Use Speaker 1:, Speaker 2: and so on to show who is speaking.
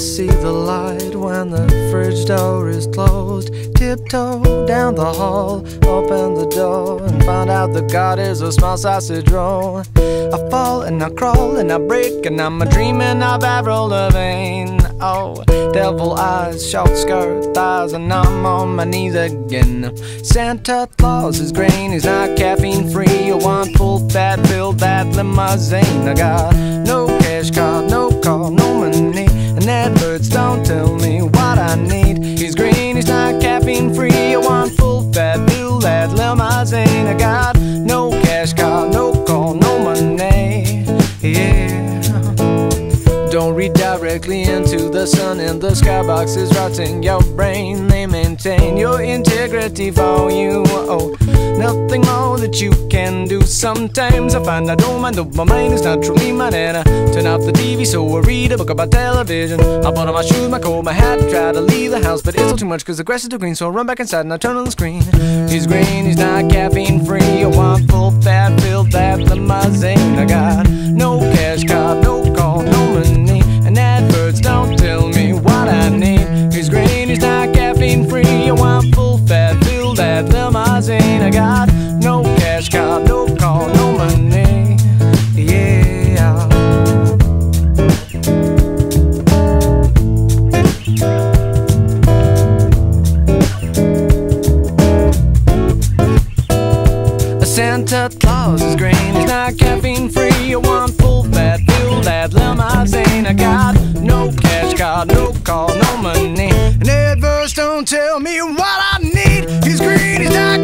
Speaker 1: see the light when the fridge door is closed. Tiptoe down the hall, open the door, and find out that God is a small sausage roll. I fall and I crawl and I break, and I'm a dreaming of Avril Lavigne. Oh, devil eyes, short skirt, thighs, and I'm on my knees again. Santa Claus is green, he's not caffeine free. I want full fat, fill that limousine. I got no cash card, no call, no money, and adverts don't tell me what I need. He's green, he's not caffeine free. I want full fat, fill that limousine. I got no cash card, no call, no money. Yeah. Don't read directly into the sun, and the skybox is rotting your brain. They maintain your integrity for you. Oh, nothing more that you can do. Sometimes I find I don't mind, though my mind is not truly mine. And I turn off the TV so I read a book about television. I put on my shoes, my coat, my hat, try to leave the house, but it's all too much cause the grass is too green. So I run back inside and I turn on the screen. He's green, he's not caffeine free. I want full fat, fill that limousine. I got no cash card, no call, no money, and adverts don't tell me what I need. He's green, he's not caffeine free. I want full fat, fill that limousine. I got no cash card, no call, no money. Yeah. Santa Claus is green, he's not caffeine free. I want full fat, fill that limousine. I got no cash card, no call, no money, and adverts don't tell me what I need. He's green, he's not